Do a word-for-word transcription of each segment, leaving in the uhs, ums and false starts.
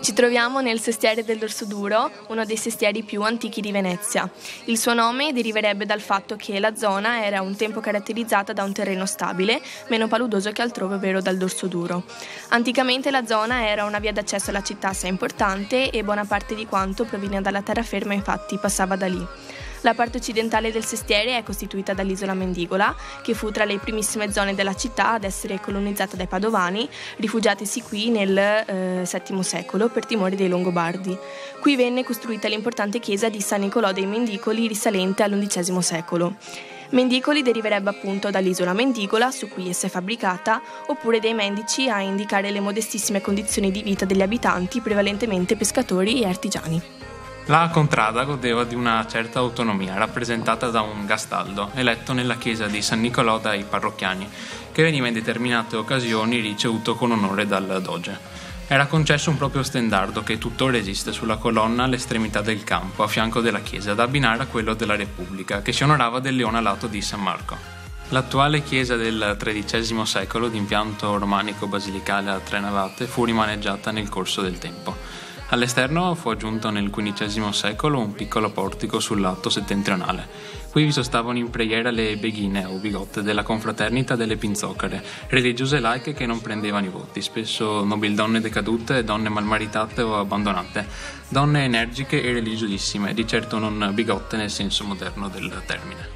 Ci troviamo nel sestiere del Dorsoduro, uno dei sestieri più antichi di Venezia. Il suo nome deriverebbe dal fatto che la zona era un tempo caratterizzata da un terreno stabile, meno paludoso che altrove, ovvero dal Dorsoduro. Anticamente la zona era una via d'accesso alla città assai importante e buona parte di quanto proviene dalla terraferma infatti passava da lì. La parte occidentale del sestiere è costituita dall'isola Mendigola, che fu tra le primissime zone della città ad essere colonizzata dai Padovani, rifugiatisi qui nel eh, settimo secolo per timore dei Longobardi. Qui venne costruita l'importante chiesa di San Nicolò dei Mendicoli, risalente all'undicesimo secolo. Mendicoli deriverebbe appunto dall'isola Mendigola, su cui essa è fabbricata, oppure dei mendici, a indicare le modestissime condizioni di vita degli abitanti, prevalentemente pescatori e artigiani. La contrada godeva di una certa autonomia, rappresentata da un gastaldo, eletto nella chiesa di San Nicolò dai parrocchiani, che veniva in determinate occasioni ricevuto con onore dal doge. Era concesso un proprio stendardo che tuttora esiste sulla colonna all'estremità del campo, a fianco della chiesa, da abbinare a quello della Repubblica, che si onorava del leone alato di San Marco. L'attuale chiesa del tredicesimo secolo, di impianto romanico basilicale a tre navate, fu rimaneggiata nel corso del tempo. All'esterno fu aggiunto nel quindicesimo secolo un piccolo portico sul lato settentrionale. Qui vi sostavano in preghiera le beghine o bigotte della confraternita delle Pinzoccare, religiose laiche che non prendevano i voti, spesso nobildonne decadute, donne malmaritate o abbandonate, donne energiche e religiosissime, di certo non bigotte nel senso moderno del termine.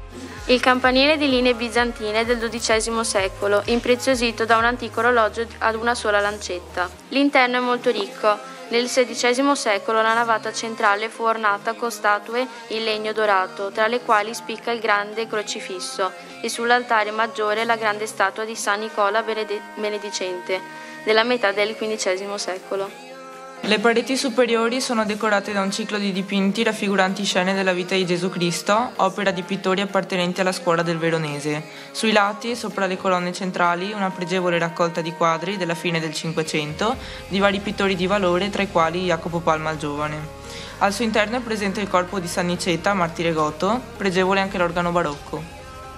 Il campanile di linee bizantine del dodicesimo secolo, impreziosito da un antico orologio ad una sola lancetta. L'interno è molto ricco. Nel sedicesimo secolo la navata centrale fu ornata con statue in legno dorato, tra le quali spicca il grande crocifisso, e sull'altare maggiore la grande statua di San Nicola Benedicente, della metà del quindicesimo secolo. Le pareti superiori sono decorate da un ciclo di dipinti raffiguranti scene della vita di Gesù Cristo, opera di pittori appartenenti alla scuola del Veronese. Sui lati, sopra le colonne centrali, una pregevole raccolta di quadri della fine del Cinquecento di vari pittori di valore, tra i quali Jacopo Palma il Giovane. Al suo interno è presente il corpo di San Niceta, martire goto, pregevole anche l'organo barocco.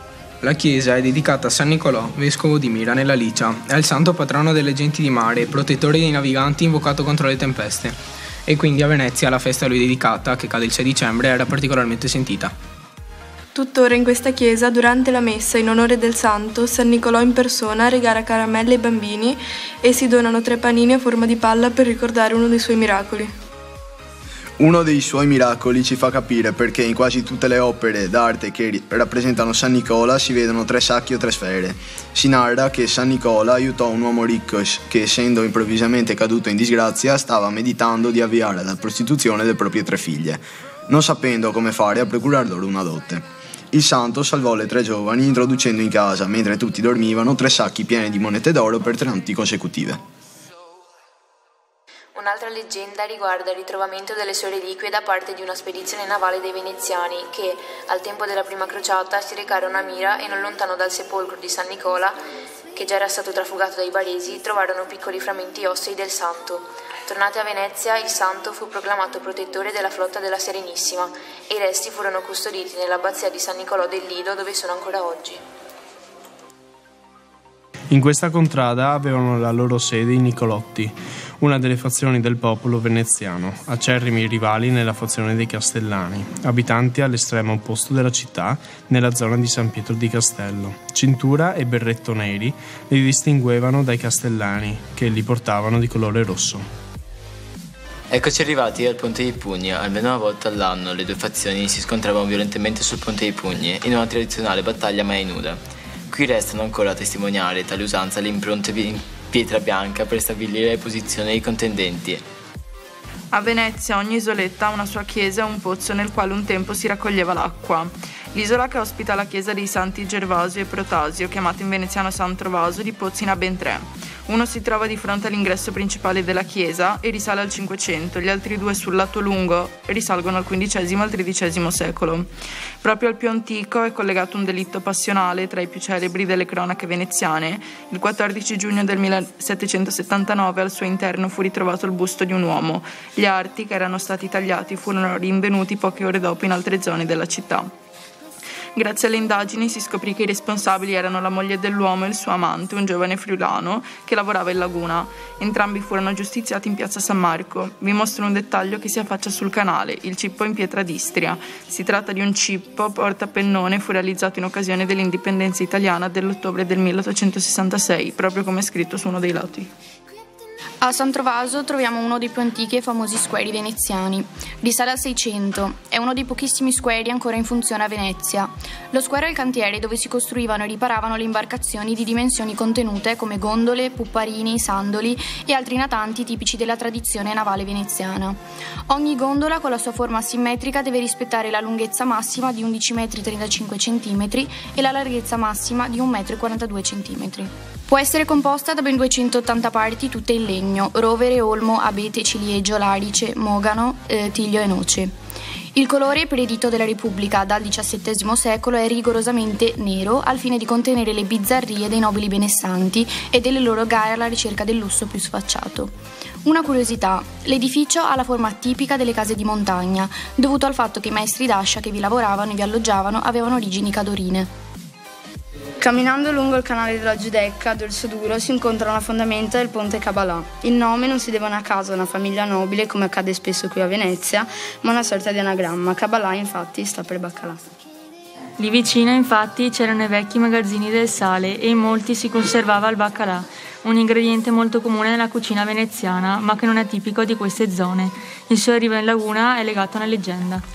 La chiesa è dedicata a San Nicolò, vescovo di Mira nella Licia. È il santo patrono delle genti di mare, protettore dei naviganti, invocato contro le tempeste. E quindi a Venezia la festa a lui dedicata, che cade il sei dicembre, era particolarmente sentita. Tuttora in questa chiesa, durante la messa in onore del santo, San Nicolò in persona regala caramelle ai bambini e si donano tre panini a forma di palla per ricordare uno dei suoi miracoli. Uno dei suoi miracoli ci fa capire perché in quasi tutte le opere d'arte che rappresentano San Nicola si vedono tre sacchi o tre sfere. Si narra che San Nicola aiutò un uomo ricco che, essendo improvvisamente caduto in disgrazia, stava meditando di avviare alla prostituzione le proprie tre figlie, non sapendo come fare a procurar loro una dote. Il santo salvò le tre giovani introducendo in casa, mentre tutti dormivano, tre sacchi pieni di monete d'oro per tre notti consecutive. Un'altra leggenda riguarda il ritrovamento delle sue reliquie da parte di una spedizione navale dei veneziani che, al tempo della prima crociata, si recarono a Mira e non lontano dal sepolcro di San Nicola, che già era stato trafugato dai baresi, trovarono piccoli frammenti ossei del santo. Tornati a Venezia, il santo fu proclamato protettore della flotta della Serenissima e i resti furono custoditi nell'abbazia di San Nicolò del Lido, dove sono ancora oggi. In questa contrada avevano la loro sede i Nicolotti, una delle fazioni del popolo veneziano, acerrimi rivali nella fazione dei Castellani, abitanti all'estremo opposto della città, nella zona di San Pietro di Castello. Cintura e berretto neri li distinguevano dai Castellani, che li portavano di colore rosso. Eccoci arrivati al Ponte dei Pugni. Almeno una volta all'anno le due fazioni si scontravano violentemente sul Ponte dei Pugni, in una tradizionale battaglia mai nuda. Qui restano ancora a testimoniare tale usanza le impronte in pietra bianca per stabilire le posizioni dei contendenti. A Venezia ogni isoletta ha una sua chiesa e un pozzo nel quale un tempo si raccoglieva l'acqua. L'isola che ospita la chiesa dei Santi Gervasio e Protasio, chiamato in veneziano San Trovaso, di pozzi ne ha ben tre. Uno si trova di fronte all'ingresso principale della chiesa e risale al Cinquecento, gli altri due sul lato lungo risalgono al quindicesimo e al tredicesimo secolo. Proprio al più antico è collegato un delitto passionale tra i più celebri delle cronache veneziane. Il quattordici giugno del millesettecentosettantanove al suo interno fu ritrovato il busto di un uomo. Gli arti che erano stati tagliati furono rinvenuti poche ore dopo in altre zone della città. Grazie alle indagini si scoprì che i responsabili erano la moglie dell'uomo e il suo amante, un giovane friulano che lavorava in laguna. Entrambi furono giustiziati in piazza San Marco. Vi mostro un dettaglio che si affaccia sul canale, il cippo in pietra d'Istria. Si tratta di un cippo portapennone, fu realizzato in occasione dell'indipendenza italiana dell'ottobre del milleottocentosessantasei, proprio come è scritto su uno dei lati. A San Trovaso troviamo uno dei più antichi e famosi squari veneziani. Risale al Seicento, è uno dei pochissimi squari ancora in funzione a Venezia. Lo square è il cantiere dove si costruivano e riparavano le imbarcazioni di dimensioni contenute come gondole, pupparini, sandoli e altri natanti tipici della tradizione navale veneziana. Ogni gondola con la sua forma simmetrica deve rispettare la lunghezza massima di undici virgola trentacinque metri e la larghezza massima di un virgola quarantadue metri. Può essere composta da ben duecentottanta parti, tutte in legno, rovere, olmo, abete, ciliegio, larice, mogano, eh, tiglio e noce. Il colore predito della Repubblica dal diciassettesimo secolo è rigorosamente nero, al fine di contenere le bizzarrie dei nobili benestanti e delle loro gare alla ricerca del lusso più sfacciato. Una curiosità, l'edificio ha la forma tipica delle case di montagna, dovuto al fatto che i maestri d'ascia che vi lavoravano e vi alloggiavano avevano origini cadorine. Camminando lungo il canale della Giudecca, a dorso duro, si incontrano la fondamenta del ponte Cabalà. Il nome non si deve a caso a una famiglia nobile, come accade spesso qui a Venezia, ma una sorta di anagramma. Cabalà, infatti, sta per baccalà. Lì vicino, infatti, c'erano i vecchi magazzini del sale e in molti si conservava il baccalà, un ingrediente molto comune nella cucina veneziana, ma che non è tipico di queste zone. Il suo arrivo in laguna è legato a una leggenda.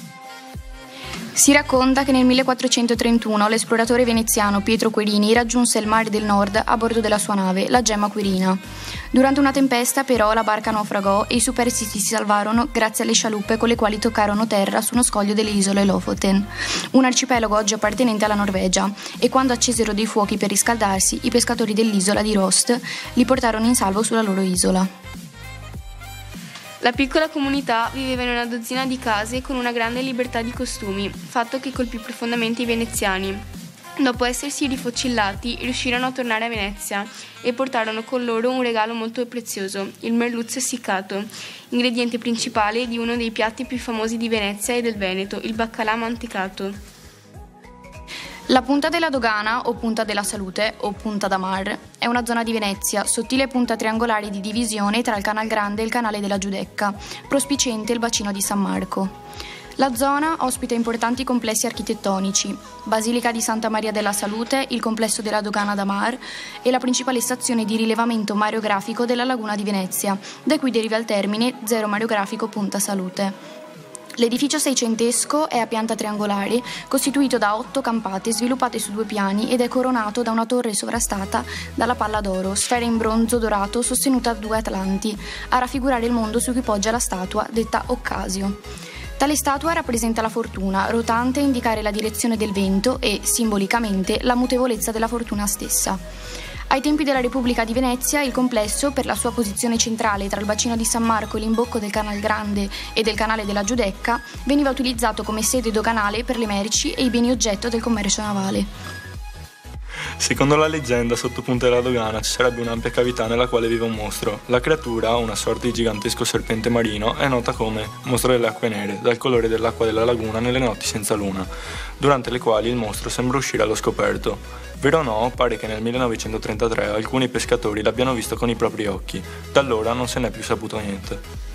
Si racconta che nel millequattrocentotrentuno l'esploratore veneziano Pietro Querini raggiunse il mare del nord a bordo della sua nave, la Gemma Quirina. Durante una tempesta, però, la barca naufragò e i superstiti si salvarono grazie alle scialuppe con le quali toccarono terra su uno scoglio delle isole Lofoten, un arcipelago oggi appartenente alla Norvegia, e quando accesero dei fuochi per riscaldarsi, i pescatori dell'isola di Rost li portarono in salvo sulla loro isola. La piccola comunità viveva in una dozzina di case con una grande libertà di costumi, fatto che colpì profondamente i veneziani. Dopo essersi rifocillati, riuscirono a tornare a Venezia e portarono con loro un regalo molto prezioso, il merluzzo essiccato, ingrediente principale di uno dei piatti più famosi di Venezia e del Veneto, il baccalà mantecato. La Punta della Dogana, o Punta della Salute, o Punta da Mar, è una zona di Venezia, sottile punta triangolare di divisione tra il Canal Grande e il Canale della Giudecca, prospiciente il bacino di San Marco. La zona ospita importanti complessi architettonici, Basilica di Santa Maria della Salute, il complesso della Dogana da Mar e la principale stazione di rilevamento mareografico della laguna di Venezia, da cui deriva il termine Zero Mareografico Punta Salute. L'edificio seicentesco è a pianta triangolare, costituito da otto campate sviluppate su due piani ed è coronato da una torre sovrastata dalla palla d'oro, sfera in bronzo dorato sostenuta da due atlanti, a raffigurare il mondo su cui poggia la statua detta Occasio. Tale statua rappresenta la fortuna, rotante a indicare la direzione del vento e, simbolicamente, la mutevolezza della fortuna stessa. Ai tempi della Repubblica di Venezia, il complesso, per la sua posizione centrale tra il bacino di San Marco e l'imbocco del Canal Grande e del Canale della Giudecca, veniva utilizzato come sede doganale per le merci e i beni oggetto del commercio navale. Secondo la leggenda, sotto Punta della Dogana ci sarebbe un'ampia cavità nella quale vive un mostro. La creatura, una sorta di gigantesco serpente marino, è nota come mostro delle acque nere, dal colore dell'acqua della laguna nelle notti senza luna, durante le quali il mostro sembra uscire allo scoperto. Vero o no, pare che nel millenovecentotrentatré alcuni pescatori l'abbiano visto con i propri occhi. Da allora non se n'è più saputo niente.